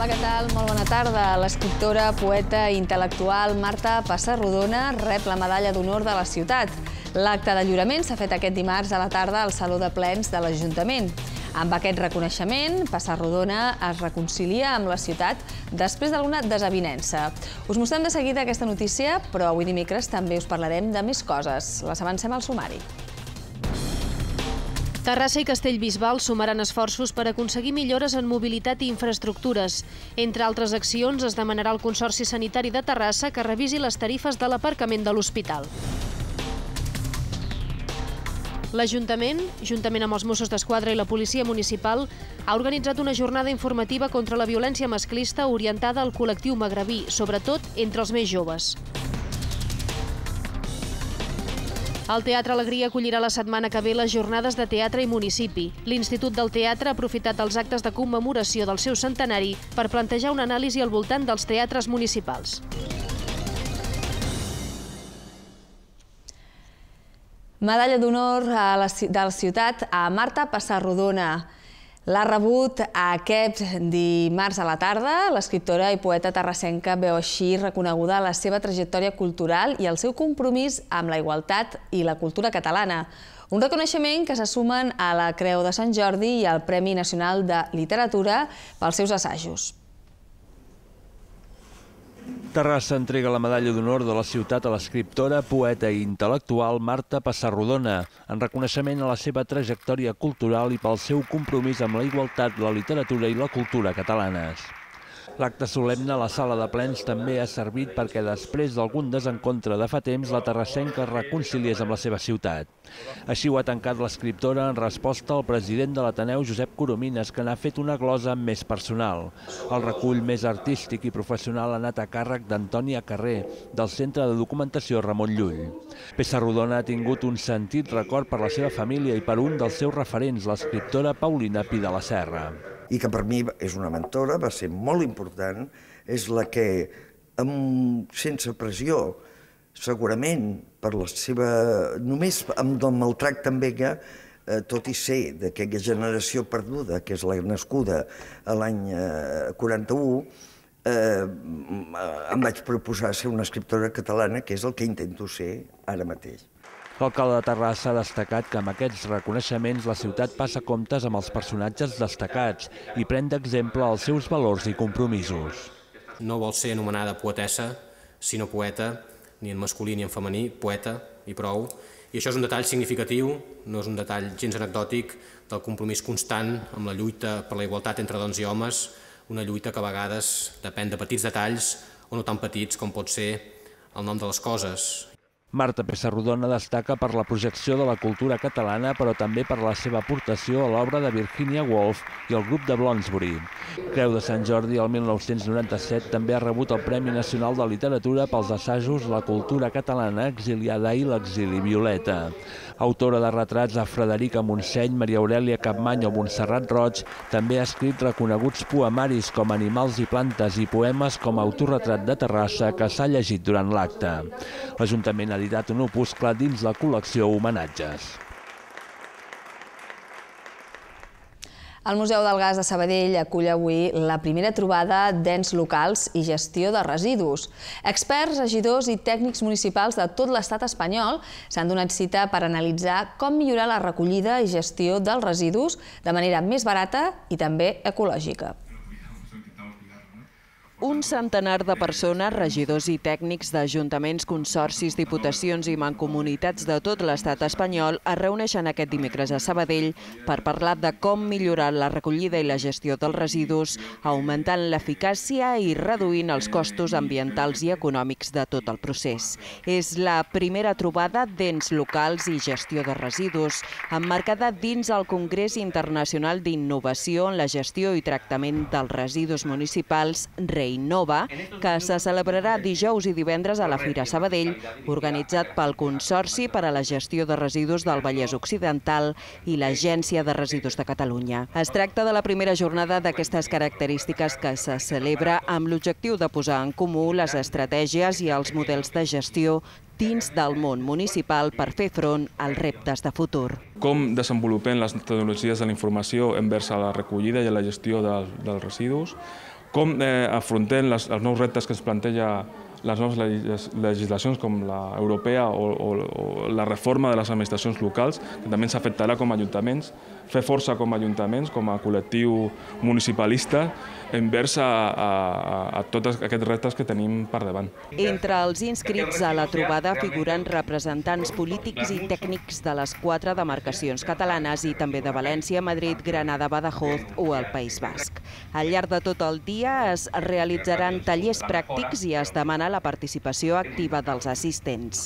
Hola, què tal? Molt bona tarda. L'escriptora, poeta i intel·lectual Marta Pessarrodona rep la medalla d'honor de la ciutat. L'acte de lliurament s'ha fet aquest dimarts a la tarda al Saló de Plens de l'Ajuntament. Amb aquest reconeixement, Pessarrodona es reconcilia amb la ciutat després d'alguna desavinença. Us mostrem de seguida aquesta notícia, però avui dimecres també us parlarem de més coses. Les avancem al sumari. Terrassa i Castellbisbal sumaran esforços per aconseguir millores en mobilitat i infraestructures. Entre altres accions, es demanarà al Consorci Sanitari de Terrassa que revisi les tarifes de l'aparcament de l'hospital. L'Ajuntament, juntament amb els Mossos d'Esquadra i la Policia Municipal, ha organitzat una jornada informativa contra la violència masclista orientada al col·lectiu magrebí, sobretot entre els més joves. El Teatre Alegria acollirà la setmana que ve les jornades de teatre i municipi. L'Institut del Teatre ha aprofitat els actes de commemoració del seu centenari per plantejar una anàlisi al voltant dels teatres municipals. Medalla d'honor de la ciutat a Marta Pessarrodona. L'ha rebut aquest dimarts a la tarda. L'escriptora i poeta terrassenca veu així reconeguda la seva trajectòria cultural i el seu compromís amb la igualtat i la cultura catalana. Un reconeixement que se sumen a la Creu de Sant Jordi i al Premi Nacional de Literatura pels seus assajos. Terrassa entrega la medalla d'honor de la ciutat a l'escriptora, poeta i intel·lectual Marta Pessarrodona, en reconeixement a la seva trajectòria cultural i pel seu compromís amb la igualtat, la literatura i la cultura catalanes. L'acte solemne a la sala de plens també ha servit perquè després d'algun desencontre de fa temps la terrassenca es reconciliés amb la seva ciutat. Així ho ha tancat l'escriptora en resposta al president de l'Ateneu, Josep Coromines, que n'ha fet una glosa més personal. El recull més artístic i professional ha anat a càrrec d'Antònia Carrer, del Centre de Documentació Ramon Llull. Pessarrodona ha tingut un sentit record per la seva família i per un dels seus referents, l'escriptora Paulina Pi de la Serra. I que per mi és una mentora, va ser molt important, és la que, sense pressió, segurament, per la seva... només amb el maltracte amb ella, tot i ser d'aquella generació perduda, que és la nascuda a l'any 41, em vaig proposar ser una escriptora catalana, que és el que intento ser ara mateix. L'alcalde de Terrassa ha destacat que amb aquests reconeixements la ciutat passa comptes amb els personatges destacats i pren d'exemple els seus valors i compromisos. No vol ser anomenada poetessa, sinó poeta, ni en masculí ni en femení, poeta i prou. I això és un detall significatiu, no és un detall gens anecdòtic, del compromís constant amb la lluita per la igualtat entre dones i homes, una lluita que a vegades depèn de petits detalls o no tan petits com pot ser el nom de les coses. Marta Pessarrodona destaca per la projecció de la cultura catalana, però també per la seva aportació a l'obra de Virginia Woolf i el grup de Bloomsbury. Creu de Sant Jordi, el 1997, també ha rebut el Premi Nacional de Literatura pels assajos La cultura catalana exiliada i l'exili violeta. Autora de retrats a Frederica Montseny, Maria Aurèlia Capmany o Montserrat Roig, també ha escrit reconeguts poemaris com Animals i plantes i poemes com Autorretrat de Terrassa, que s'ha llegit durant l'acte. L'Ajuntament ha editat un opuscle dins la col·lecció Homenatges. El Museu del Gas de Sabadell acull avui la primera trobada d'ens locals i gestió de residus. Experts, regidors i tècnics municipals de tot l'estat espanyol s'han donat cita per analitzar com millorar la recollida i gestió dels residus de manera més barata i també ecològica. Un centenar de persones, regidors i tècnics d'ajuntaments, consorcis, diputacions i mancomunitats de tot l'estat espanyol es reuneixen aquest dimecres a Sabadell per parlar de com millorar la recollida i la gestió dels residus, augmentant l'eficàcia i reduint els costos ambientals i econòmics de tot el procés. És la primera trobada d'ens locals i gestió de residus, emmarcada dins el Congrés Internacional d'Innovació en la Gestió i Tractament dels Residus Municipals, Innova, que se celebrarà dijous i divendres a la Fira Sabadell, organitzat pel Consorci per a la Gestió de Residus del Vallès Occidental i l'Agència de Residus de Catalunya. Es tracta de la primera jornada d'aquestes característiques que se celebra amb l'objectiu de posar en comú les estratègies i els models de gestió dins del món municipal per fer front als reptes de futur. Com desenvolupem les tecnologies de la informació envers a la recollida i a la gestió dels residus, com afrontem els nous reptes que ens planteja les noves legislacions com l'europea o la reforma de les administracions locals, que també ens afectarà com a ajuntaments, fer força com a ajuntaments, com a col·lectiu municipalista, envers a tots aquests reptes que tenim per davant. Entre els inscrits a la trobada figuren representants polítics i tècnics de les 4 demarcacions catalanes i també de València, Madrid, Granada, Badajoz o el País Basc. Al llarg de tot el dia es realitzaran tallers pràctics i es demana la participació activa dels assistents.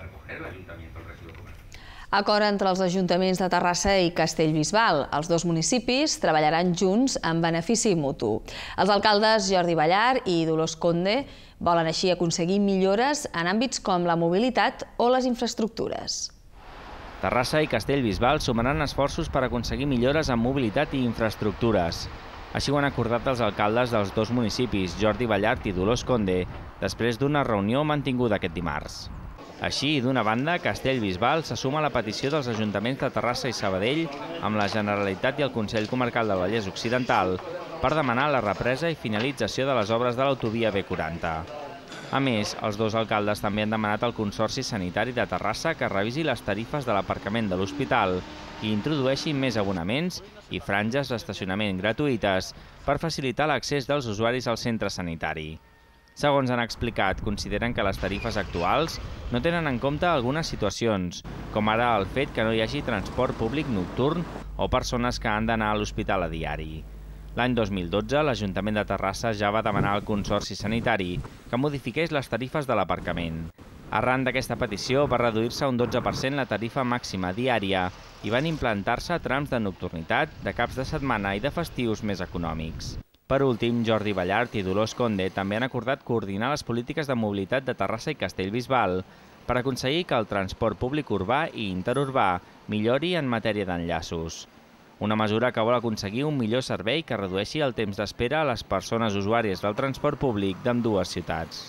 Acord entre els ajuntaments de Terrassa i Castellbisbal. Els dos municipis treballaran junts en benefici mutu. Els alcaldes Jordi Ballart i Dolors Conde volen així aconseguir millores en àmbits com la mobilitat o les infraestructures. Terrassa i Castellbisbal sumaran esforços per aconseguir millores en mobilitat i infraestructures. Així ho han acordat els alcaldes dels dos municipis, Jordi Ballart i Dolors Conde, després d'una reunió mantinguda aquest dimarts. Així, d'una banda, Castellbisbal se suma a la petició dels ajuntaments de Terrassa i Sabadell amb la Generalitat i el Consell Comarcal del Vallès Occidental per demanar la represa i finalització de les obres de l'autovia B40. A més, els dos alcaldes també han demanat al Consorci Sanitari de Terrassa que revisi les tarifes de l'aparcament de l'hospital i introdueixi més abonaments i franges d'estacionament gratuïtes per facilitar l'accés dels usuaris al centre sanitari. Segons han explicat, consideren que les tarifes actuals no tenen en compte algunes situacions, com ara el fet que no hi hagi transport públic nocturn o persones que han d'anar a l'hospital a diari. L'any 2012, l'Ajuntament de Terrassa ja va demanar al Consorci Sanitari que modifiqués les tarifes de l'aparcament. Arran d'aquesta petició va reduir-se un 12% la tarifa màxima diària i van implantar-se trams de nocturnitat, de caps de setmana i de festius més econòmics. Per últim, Jordi Ballart i Dolors Conde també han acordat coordinar les polítiques de mobilitat de Terrassa i Castellbisbal per aconseguir que el transport públic urbà i interurbà millori en matèria d'enllaços. Una mesura que vol aconseguir un millor servei que redueixi el temps d'espera a les persones usuàries del transport públic d'ambdues ciutats.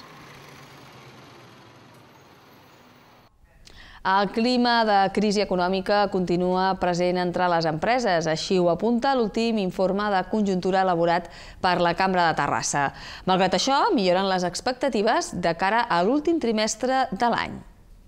El clima de crisi econòmica continua present entre les empreses, així ho apunta l'últim informe de conjuntura elaborat per la Cambra de Terrassa. Malgrat això, milloren les expectatives de cara a l'últim trimestre de l'any.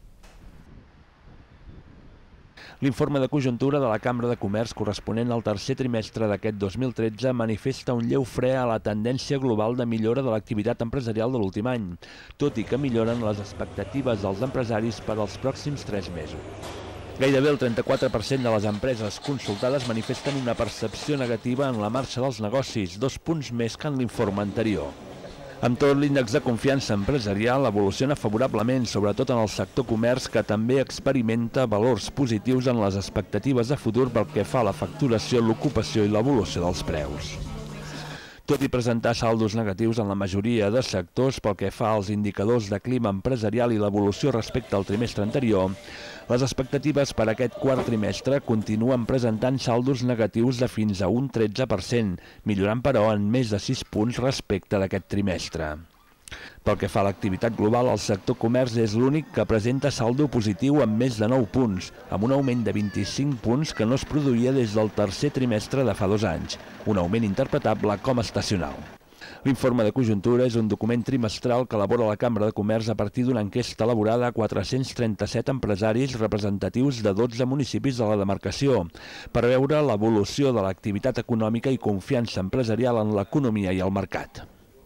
L'informe de conjuntura de la Cambra de Comerç corresponent al tercer trimestre d'aquest 2013 manifesta un lleu fre a la tendència global de millora de l'activitat empresarial de l'últim any, tot i que milloren les expectatives dels empresaris per als pròxims 3 mesos. Gairebé el 34% de les empreses consultades manifesten una percepció negativa en la marxa dels negocis, 2 punts més que en l'informe anterior. Amb tot, l'índex de confiança empresarial evoluciona favorablement, sobretot en el sector comerç, que també experimenta valors positius en les expectatives de futur pel que fa a la facturació, l'ocupació i l'evolució dels preus. Tot i presentar saldos negatius en la majoria de sectors pel que fa als indicadors de clima empresarial i l'evolució respecte al trimestre anterior, les expectatives per aquest quart trimestre continuen presentant saldos negatius de fins a un 13%, millorant però en més de 6 punts respecte d'aquest trimestre. Pel que fa a l'activitat global, el sector comerç és l'únic que presenta saldo positiu amb més de 9 punts, amb un augment de 25 punts que no es produïa des del tercer trimestre de fa 2 anys, un augment interpretable com a estacional. L'informe de conjuntura és un document trimestral que elabora la Cambra de Comerç a partir d'una enquesta elaborada a 437 empresaris representatius de 12 municipis de la demarcació per veure l'evolució de l'activitat econòmica i confiança empresarial en l'economia i el mercat.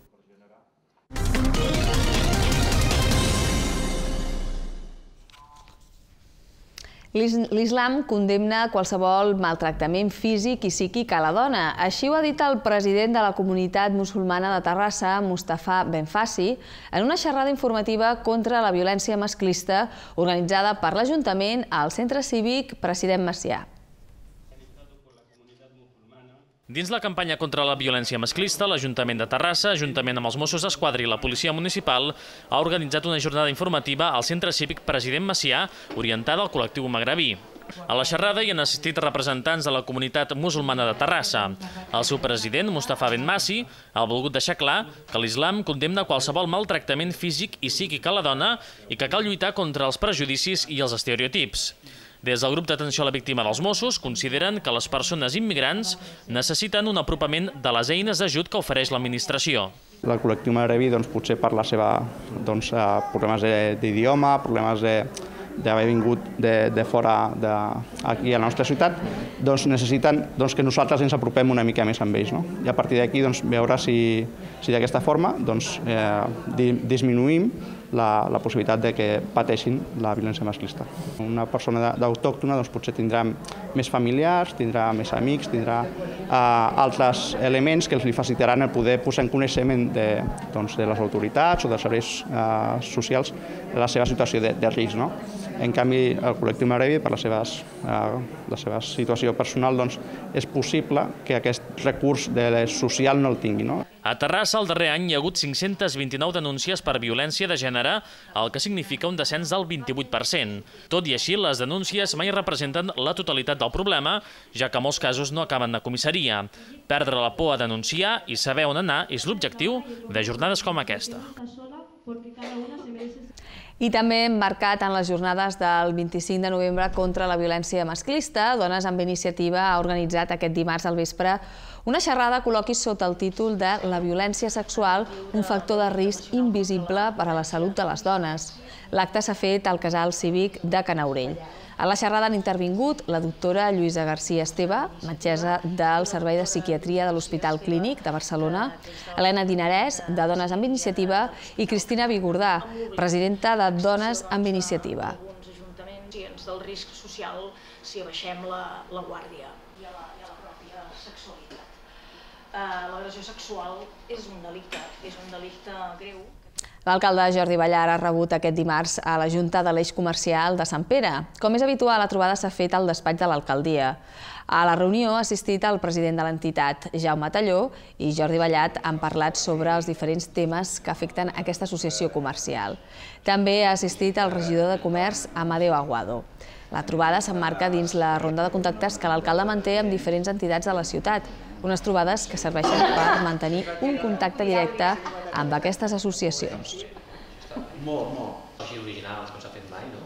L'islam condemna qualsevol maltractament físic i psíquic a la dona. Així ho ha dit el president de la comunitat musulmana de Terrassa, Mustafa Benfassi, en una xerrada informativa contra la violència masclista organitzada per l'Ajuntament al Centre Cívic President Macià. Dins la campanya contra la violència masclista, l'Ajuntament de Terrassa, juntament amb els Mossos d'Esquadra i la Policia Municipal, ha organitzat una jornada informativa al Centre Cívic President Macià orientada al col·lectiu magrebí. A la xerrada hi han assistit representants de la comunitat musulmana de Terrassa. El seu president, Mustafa Benfassi, ha volgut deixar clar que l'islam condemna qualsevol maltractament físic i psíquic a la dona i que cal lluitar contra els prejudicis i els estereotips. Des del grup d'atenció a la víctima dels Mossos consideren que les persones immigrants necessiten un apropament de les eines d'ajut que ofereix l'administració. El col·lectiu Magrebí, potser per la seva problemes d'idioma, problemes d'haver vingut de fora aquí a la nostra ciutat, necessiten que nosaltres ens apropem una mica més amb ells. I a partir d'aquí veure si d'aquesta forma disminuïm la possibilitat de que pateixin la violència masclista. Una persona autòctona potser tindrà més familiars, tindrà més amics, tindrà altres elements que els li facilitaran el poder posar en coneixement de les autoritats o dels serveis socials la seva situació de risc. En canvi, el col·lectiu Magrebí, per la seva situació personal, és possible que aquest recurs social no el tingui. A Terrassa, el darrer any, hi ha hagut 529 denúncies per violència de gènere, el que significa un descens del 28%. Tot i així, les denúncies mai representen la totalitat del problema, ja que molts casos no acaben de comissaria. Perdre la por a denunciar i saber on anar és l'objectiu de jornades com aquesta. I també emmarcat en les jornades del 25 de novembre contra la violència masclista, Dones amb Iniciativa ha organitzat aquest dimarts al vespre una xerrada col·loqui sota el títol de La violència sexual, un factor de risc invisible per a la salut de les dones. L'acte s'ha fet al Casal Cívic de Canaurell. A la xerrada han intervingut la doctora Lluïsa García Esteve, metgessa del Servei de Psiquiatria de l'Hospital Clínic de Barcelona, Helena Dinarès, de Dones amb Iniciativa, i Cristina Vigordà, presidenta de Dones amb Iniciativa. Alguns ajuntaments del risc social si abaixem la guàrdia i a la pròpia sexualitat. L'agressió sexual és un delicte greu. L'alcalde Jordi Ballar ha rebut aquest dimarts a la Junta de l'Eix Comercial de Sant Pere. Com és habitual, la trobada s'ha fet al despatx de l'alcaldia. A la reunió ha assistit el president de l'entitat, Jaume Talló, i Jordi Ballar han parlat sobre els diferents temes que afecten aquesta associació comercial. També ha assistit el regidor de Comerç, Amadeo Aguado. La trobada s'emmarca dins la ronda de contactes que l'alcalde manté amb diferents entitats de la ciutat, unes trobades que serveixen per mantenir un contacte directe amb aquestes associacions. Molt. Així originals que s'ha fet mai, no?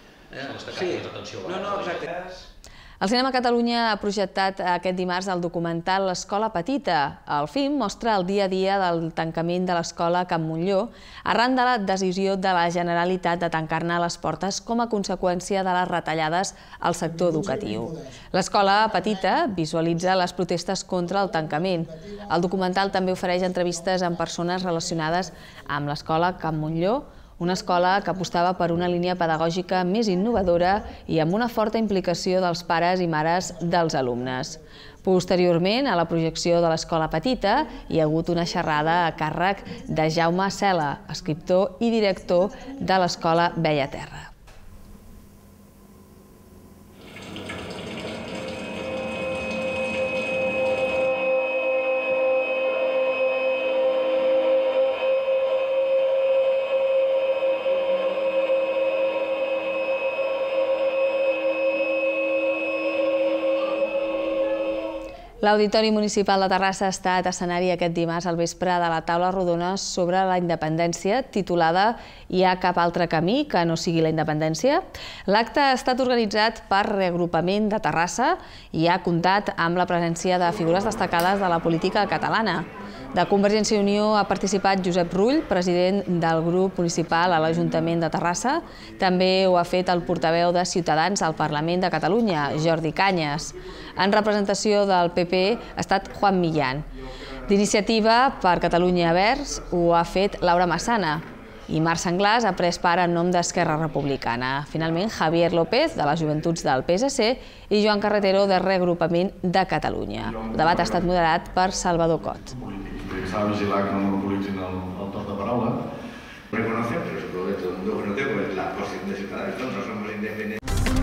Sí, no, exacte. El Cinema Catalunya ha projectat aquest dimarts el documental L'Escola Petita. El film mostra el dia a dia del tancament de l'escola Can Montllor arran de la decisió de la Generalitat de tancar-ne les portes com a conseqüència de les retallades al sector educatiu. L'Escola Petita visualitza les protestes contra el tancament. El documental també ofereix entrevistes amb persones relacionades amb l'escola Can Montllor, una escola que apostava per una línia pedagògica més innovadora i amb una forta implicació dels pares i mares dels alumnes. Posteriorment, a la projecció de l'Escola Petita, hi ha hagut una xerrada a càrrec de Jaume Cela, escriptor i director de l'Escola Bella Terra. L'Auditori Municipal de Terrassa ha estat escenari aquest dimarts al vespre de la taula rodona sobre la independència, titulada «Hi ha cap altre camí que no sigui la independència?». L'acte ha estat organitzat per Reagrupament de Terrassa i ha comptat amb la presència de figures destacades de la política catalana. De Convergència i Unió ha participat Josep Rull, president del grup municipal a l'Ajuntament de Terrassa. També ho ha fet el portaveu de Ciutadans al Parlament de Catalunya, Jordi Cañas. En representació del PP ha estat Juan Millán. D'Iniciativa per Catalunya Verds ho ha fet Laura Massana. I Marc Senglars ha pres part en nom d'Esquerra Republicana. Finalment, Javier López, de les Joventuts del PSC, i Joan Carretero, de Reagrupament de Catalunya. El debat ha estat moderat per Salvador Cot. S'ha de vigilar que no monopolitzin el torn de paraula. Reconoce, pero supongo que todo el mundo conoce, pues la posición de Ciudadanos, no somos independientes.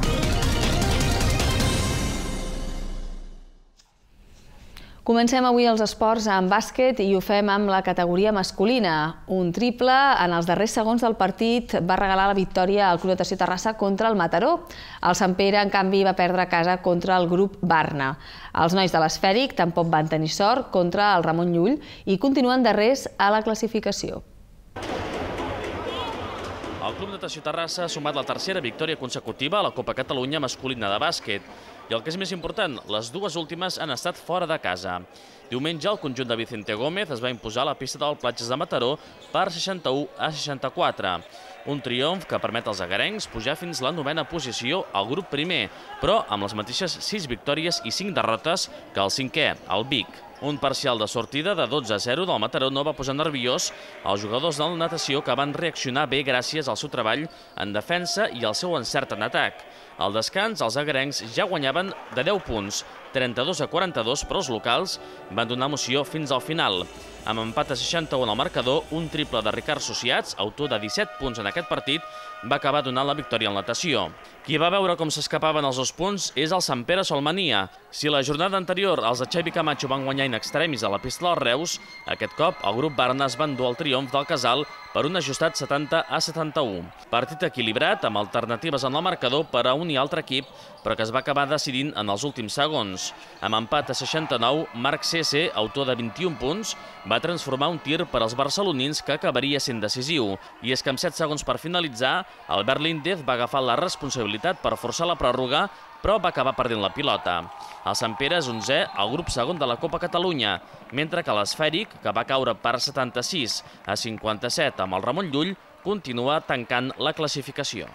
Comencem avui els esports amb bàsquet i ho fem amb la categoria masculina. Un triple en els darrers segons del partit va regalar la victòria al Club Natació Terrassa contra el Mataró. El Sant Pere, en canvi, va perdre a casa contra el grup Barna. Els nois de l'Esfèric tampoc van tenir sort contra el Ramon Llull i continuen darrers a la classificació. El Club Natació Terrassa ha sumat la tercera victòria consecutiva a la Copa Catalunya masculina de bàsquet. I el que és més important, les dues últimes han estat fora de casa. Diumenge, el conjunt de Vicente Gómez es va imposar a la pista del Platges de Mataró per 61-64. Un triomf que permet als agarencs pujar fins la 9a posició al grup primer, però amb les mateixes 6 victòries i 5 derrotes que el 5è, el Vic. Un parcial de sortida de 12-0 del Mataró no va posar nerviós als jugadors de la natació, que van reaccionar bé gràcies al seu treball en defensa i al seu encert en atac. Al descans, els agarencs ja guanyaven de 10 punts, 32-42, però els locals van donar emoció fins al final. Amb empat a 61 al marcador, un triple de Ricard Sociats, autor de 17 punts en aquest partit, va acabar donant la victòria en natació. Qui va veure com s'escapaven els 2 punts és el Sant Pere Solmania. Si la jornada anterior els de Xavi Camacho van guanyar in extremis a la pista del Reus, aquest cop el grup Barna es va endur el triomf del Casal per un ajustat 70-71. Partit equilibrat, amb alternatives en el marcador per a un i altre equip, però que es va acabar decidint en els últims segons. Amb empat a 69, Marc Cese, autor de 21 punts, va transformar un tir per als barcelonins que acabaria sent decisiu. I és que amb 7 segons per finalitzar, Albert Líndez va agafar la responsabilitat per forçar la pròrroga, però va acabar perdent la pilota. El Sant Pere és 11è al grup segon de la Copa Catalunya, mentre que l'Esfèric, que va caure per 76-57 amb el Ramon Llull, continua tancant la classificació.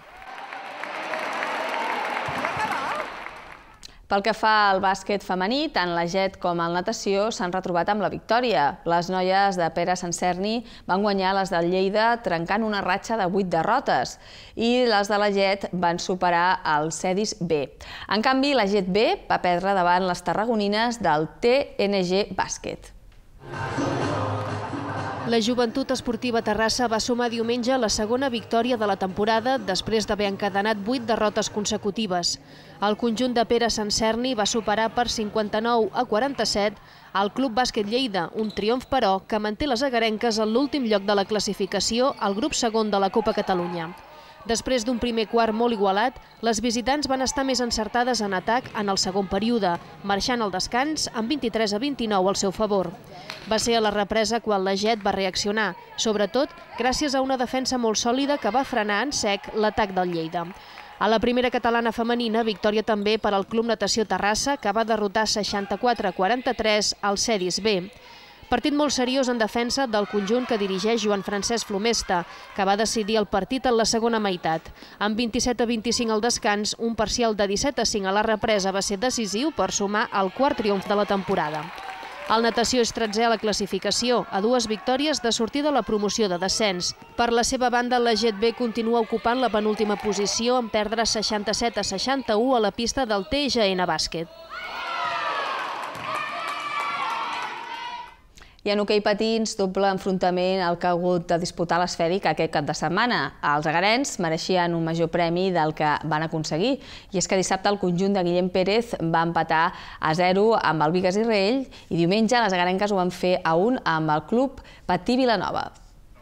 Pel que fa al bàsquet femení, tant la GET com el natació s'han retrobat amb la victòria. Les noies de Pere Sancerni van guanyar les del Lleida trencant una ratxa de 8 derrotes i les de la GET van superar el Cedis B. En canvi, la GET B va perdre davant les tarragonines del TNG Bàsquet. La Joventut Esportiva Terrassa va sumar diumenge la segona victòria de la temporada després d'haver encadenat 8 derrotes consecutives. El conjunt de Pere Sancerni va superar per 59-47 al Club Bàsquet Lleida, un triomf però que manté les agarenques en l'últim lloc de la classificació al grup segon de la Copa Catalunya. Després d'un primer quart molt igualat, les visitants van estar més encertades en atac en el segon període, marxant al descans amb 23-29 al seu favor. Va ser a la represa quan la GET va reaccionar, sobretot gràcies a una defensa molt sòlida que va frenar en sec l'atac del Lleida. A la primera catalana femenina, victòria també per al Club Natació Terrassa, que va derrotar 64-43 al Cedis B. Partit molt seriós en defensa del conjunt que dirigeix Joan Francesc Flomesta, que va decidir el partit en la segona meitat. Amb 27-25 al descans, un parcial de 17-5 a la represa va ser decisiu per sumar el quart triomf de la temporada. El natació és 13è a la classificació, a 2 victòries de sortida a la promoció de descens. Per la seva banda, la GET B continua ocupant la penúltima posició en perdre 67-61 a la pista del TGN Bàsquet. I en hoquei patins, doble enfrontament el que ha hagut de disputar l'Esfèric aquest cap de setmana. Els agarens mereixien un major premi del que van aconseguir. I és que dissabte el conjunt de Guillem Pérez va empatar a 0 amb el Bigues i Riells i diumenge les agarenques ho van fer a 1 amb el club Patí Vilanova.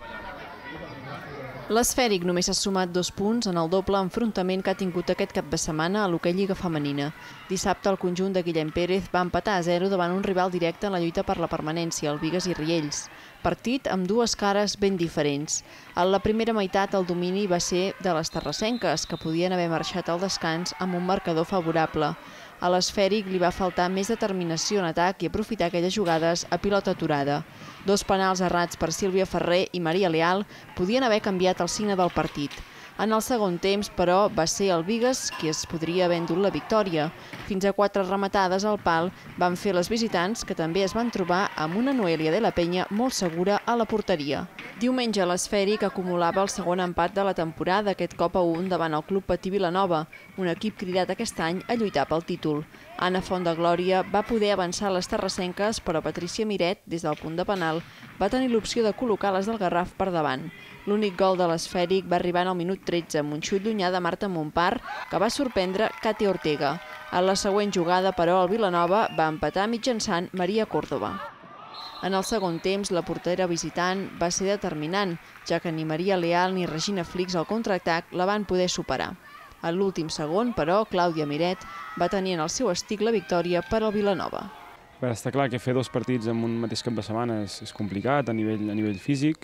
L'Esfèric només ha sumat 2 punts en el doble enfrontament que ha tingut aquest cap de setmana a l'hoquei Lliga Femenina. Dissabte el conjunt de Guillem Pérez va empatar a 0 davant un rival directe en la lluita per la permanència, el Bigues i Riells. Partit amb dues cares ben diferents. En la primera meitat el domini va ser de les terrassenques, que podien haver marxat al descans amb un marcador favorable. A l'Esfèric li va faltar més determinació en atac i aprofitar aquelles jugades a pilota aturada. 2 penals errats per Sílvia Ferrer i Maria Leal podien haver canviat el signe del partit. En el segon temps, però, va ser el Bigues qui es podria haver endut la victòria. Fins a 4 rematades al pal van fer les visitants, que també es van trobar amb una Noelia de la Penya molt segura a la porteria. Diumenge l'Esfèric acumulava el segon empat de la temporada, aquest cop a 1 davant el Club Patí Vilanova, un equip cridat aquest any a lluitar pel títol. Anna Fontdeglòria va poder avançar les terrassenques, però Patricia Miret, des del punt de penal, va tenir l'opció de col·locar les del Garraf per davant. L'únic gol de l'Esfèric va arribar en el minut 13 amb un xut llunyà de Marta Montpar, que va sorprendre Katia Ortega. En la següent jugada, però, el Vilanova va empatar mitjançant Maria Córdoba. En el segon temps, la portera visitant va ser determinant, ja que ni Maria Leal ni Regina Flix al contraatac la van poder superar. En l'últim segon, però, Clàudia Miret va tenir en el seu estic la victòria per al Vilanova. Està clar que fer 2 partits en un mateix cap de setmana és complicat a nivell físic,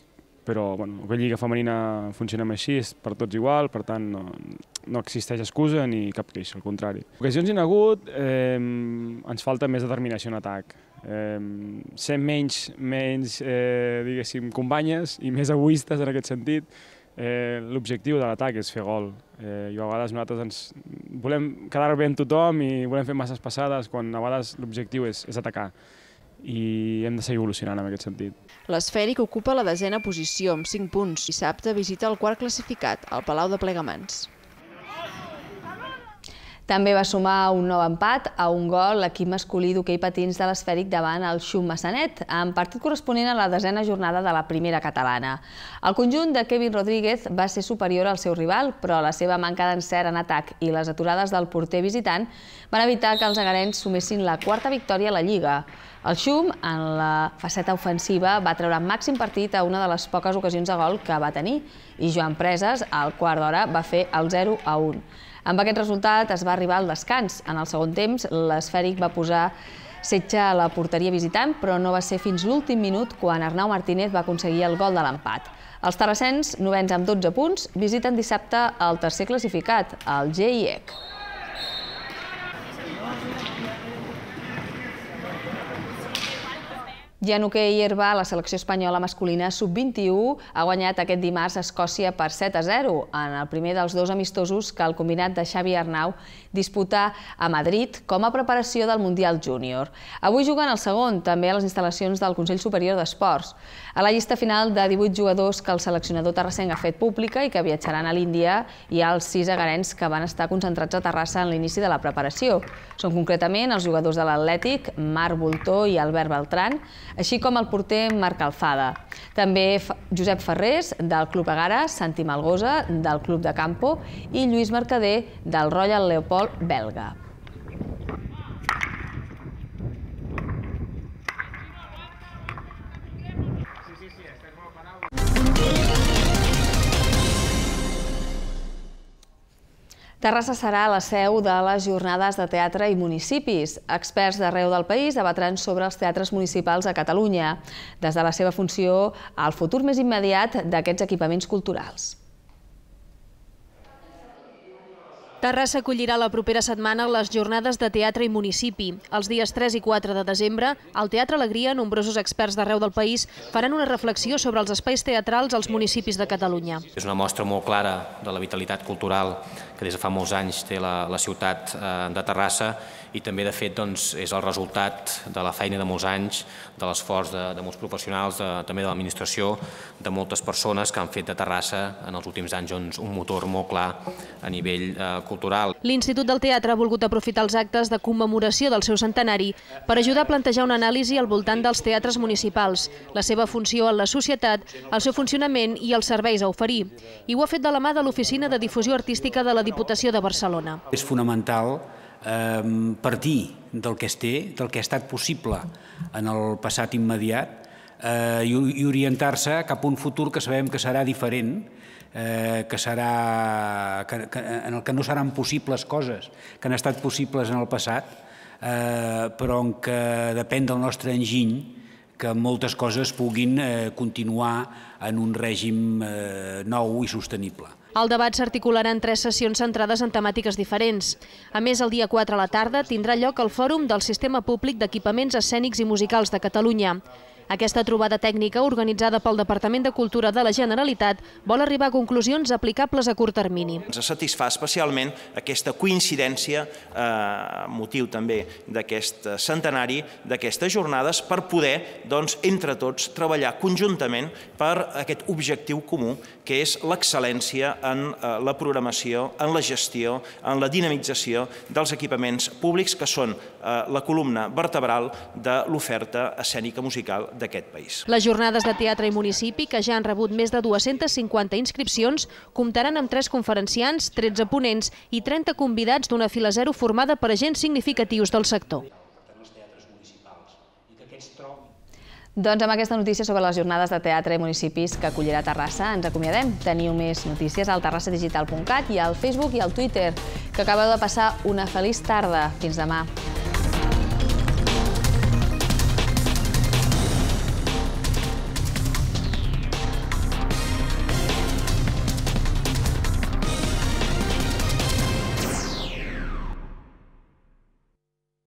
però la lliga femenina funcionem així, és per tots igual, per tant no existeix excusa ni cap queixa, al contrari. Ocasions hi ha hagut, ens falta més determinació en atac. Ser menys, diguéssim, companyes i més egoistes en aquest sentit. L'objectiu de l'atac és fer gol. I a vegades nosaltres volem quedar bé amb tothom i volem fer masses passades quan a vegades l'objectiu és atacar. I hem de seguir evolucionant en aquest sentit. L'Esfèric ocupa la 10a posició amb 5 punts. Dissabte visita el quart classificat, el Palau de Plegamans. També va sumar un nou empat a un gol l'equip masculí d'hoquei patins de l'Esfèric davant el Xum Massanet, en partit corresponent a la 10a jornada de la primera catalana. El conjunt de Kevin Rodríguez va ser superior al seu rival, però la seva manca d'encert en atac i les aturades del porter visitant van evitar que els agarens sumessin la quarta victòria a la Lliga. El Xum, en la faceta ofensiva, va treure màxim partit a una de les poques ocasions de gol que va tenir i Joan Preses, al quart d'hora, va fer el 0-1. Amb aquest resultat es va arribar al descans. En el segon temps, l'Esfèric va posar setge a la porteria visitant, però no va ser fins l'últim minut quan Arnau Martínez va aconseguir el gol de l'empat. Els terrassens, novens amb 12 punts, visiten dissabte el tercer classificat, el GIEC. I en hoquei herba, la selecció espanyola masculina sub-21 ha guanyat aquest dimarts a Escòcia per 7-0 en el primer dels dos amistosos que el combinat de Xavi Arnau disputa a Madrid com a preparació del Mundial Júnior. Avui juguen el segon, també a les instal·lacions del Consell Superior d'Esports. A la llista final de 18 jugadors que el seleccionador terrassenc ha fet pública i que viatjaran a l'Índia, hi ha els 6 agarens que van estar concentrats a Terrassa en l'inici de la preparació. Són concretament els jugadors de l'Atlètic, Marc Voltó i Albert Beltran, així com el porter Marc Alfada. També Josep Ferrés, del Club Egara, Santi Malgosa, del Club de Campo, i Lluís Mercader, del Royal Leopold belga. Terrassa serà la seu de les jornades de teatre i municipis. Experts d'arreu del país debatran sobre els teatres municipals a Catalunya, des de la seva funció al futur més immediat d'aquests equipaments culturals. Terrassa acollirà la propera setmana les jornades de teatre i municipi. Els dies 3 i 4 de desembre, al Teatre Alegria, nombrosos experts d'arreu del país faran una reflexió sobre els espais teatrals als municipis de Catalunya. És una mostra molt clara de la vitalitat cultural que des de fa molts anys té la ciutat de Terrassa i també, de fet, és el resultat de la feina de molts anys, de l'esforç de molts professionals, també de l'administració, de moltes persones que han fet de Terrassa en els últims anys un motor molt clar a nivell cultural. L'Institut del Teatre ha volgut aprofitar els actes de commemoració del seu centenari per ajudar a plantejar una anàlisi al voltant dels teatres municipals, la seva funció en la societat, el seu funcionament i els serveis a oferir. I ho ha fet de la mà de l'Oficina de Difusió Artística de la Diputació de Barcelona. És fonamental partir del que es té, del que ha estat possible en el passat immediat i orientar-se cap a un futur que sabem que serà diferent, en el que no seran possibles coses que han estat possibles en el passat, però en què depèn del nostre enginy que moltes coses puguin continuar en un règim nou i sostenible. El debat s'articularà en 3 sessions centrades en temàtiques diferents. A més, el dia 4 a la tarda tindrà lloc el Fòrum del Sistema Públic d'Equipaments Escènics i Musicals de Catalunya. Aquesta trobada tècnica, organitzada pel Departament de Cultura de la Generalitat, vol arribar a conclusions aplicables a curt termini. Ens satisfà especialment aquesta coincidència, motiu també d'aquest centenari, d'aquestes jornades, per poder, entre tots, treballar conjuntament per aquest objectiu comú, que és l'excel·lència en la programació, en la gestió, en la dinamització dels equipaments públics, que són la columna vertebral de l'oferta escènica musical d'aquest país. Les jornades de teatre i municipi, que ja han rebut més de 250 inscripcions, comptaran amb 3 conferenciants, 13 ponents i 30 convidats d'una fila zero formada per agents significatius del sector. Doncs amb aquesta notícia sobre les jornades de teatre i municipis que acollirà Terrassa ens acomiadem. Teniu més notícies al terrassadigital.cat i al Facebook i al Twitter. Que acabeu de passar una feliç tarda. Fins demà.